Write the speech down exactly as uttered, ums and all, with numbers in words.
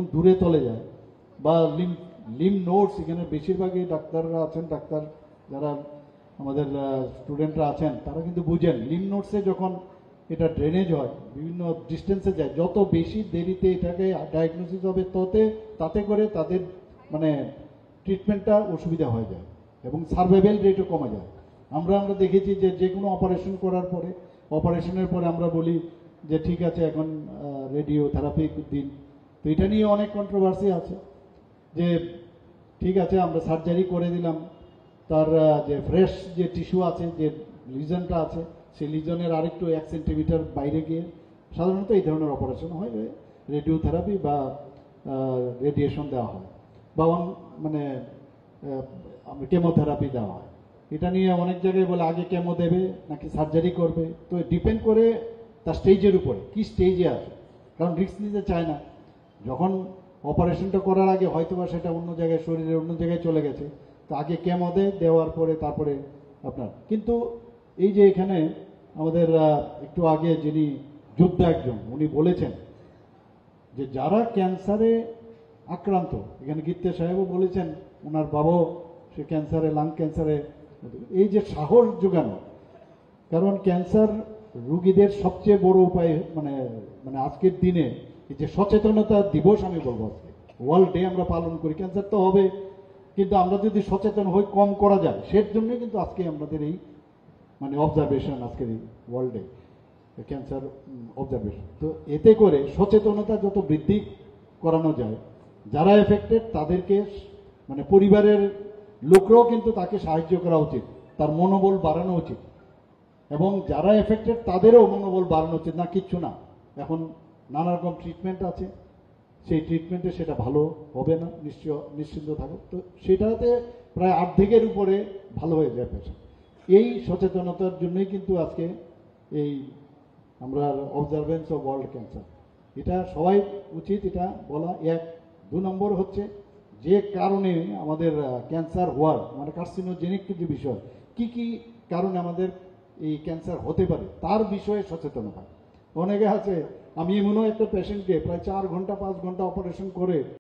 দূরে চলে যায় বা লিম লিম নোটস, এখানে বেশিরভাগই ডাক্তাররা আছেন, ডাক্তার যারা আমাদের স্টুডেন্টরা আছেন তারা কিন্তু বুঝেন লিম নোটসে যখন এটা ড্রেনেজ হয় বিভিন্ন ডিস্টেন্সে যায়, যত বেশি দেরিতে এটাকে ডায়াগনোসিস হবে ততে তাতে করে তাদের মানে ট্রিটমেন্টটা অসুবিধা হয়ে যায় এবং সার্ভাইভাল রেটও কমে যায়। আমরা আমরা দেখেছি যে যে কোনো অপারেশন করার পরে অপারেশনের পরে আমরা বলি যে ঠিক আছে এখন রেডিও থেরাপি দিন। তো এটা নিয়ে অনেক কন্ট্রোভার্সি আছে যে ঠিক আছে আমরা সার্জারি করে দিলাম, তার যে ফ্রেশ যে টিস্যু আছে, যে লিজনটা আছে, সেই লিজনের আরেকটু এক সেন্টিমিটার বাইরে গিয়ে সাধারণত এই ধরনের অপারেশন হয়, রেডিওথেরাপি বা রেডিয়েশন দেওয়া হয় বা মানে কেমোথেরাপি দেওয়া হয়। এটা নিয়ে অনেক জায়গায় বলে আগে কেমো দেবে নাকি সার্জারি করবে, তো ডিপেন্ড করে তার স্টেজের উপরে কি স্টেজে আছে, কারণ রিস্ক নিতে চায় না। যখন অপারেশনটা করার আগে হয়তো বা সেটা অন্য জায়গায় শরীরের অন্য জায়গায় চলে গেছে, তো আগে কেমো দেয়, দেওয়ার পরে তারপরে আপনার। কিন্তু এই যে এখানে আমাদের একটু আগে যিনি যোদ্ধা একজন উনি বলেছেন যে যারা ক্যান্সারে আক্রান্ত, এখানে গীতে সাহেবও বলেছেন ওনার বাবাও সে ক্যান্সারে লাং ক্যান্সারে, এই যে সাহস যোগানো, কারণ ক্যান্সার রুগীদের সবচেয়ে বড় উপায় মানে মানে আজকের দিনে এই যে সচেতনতা দিবস আমি বলবো, আজকে ওয়ার্ল্ড ডে আমরা পালন করি, ক্যান্সার তো হবে কিন্তু আমরা যদি সচেতন হই কম করা যায়, সের জন্যই কিন্তু আজকে আমাদের এই মানে অবজারভেশন, আজকের এই ওয়ার্ল্ড ডে ক্যান্সার অবজারভেশন। তো এতে করে সচেতনতা যত বৃদ্ধি করানো যায়, যারা এফেক্টেড তাদেরকে মানে পরিবারের লোকরাও কিন্তু তাকে সাহায্য করা উচিত, তার মনোবল বাড়ানো উচিত, এবং যারা এফেক্টেড তাদেরও মনোবল বাড়ানো উচিত। না কিচ্ছু না, এখন নানা রকম ট্রিটমেন্ট আছে, সেই ট্রিটমেন্টে সেটা ভালো হবে না, নিশ্চয় নিশ্চিন্ত থাকো, তো সেটাতে প্রায় অর্ধেকের উপরে ভালো হয়ে যায় পেশেন্ট। এই সচেতনতার জন্যই কিন্তু আজকে এই আমরা অবজারভেন্স অফ ওয়ার্ল্ড ক্যান্সার, এটা সবাই উচিত এটা বলা। এক দু নম্বর হচ্ছে যে কারণে আমাদের ক্যান্সার হওয়ার মানে কার্সিনোজেনিক যে বিষয়, কি কি কারণে আমাদের এই ক্যান্সার হতে পারে তার বিষয়ে সচেতনতা। অনেকে আছে, আমি এমনও একটা পেশেন্টকে প্রায় চার ঘন্টা পাঁচ ঘন্টা অপারেশন করে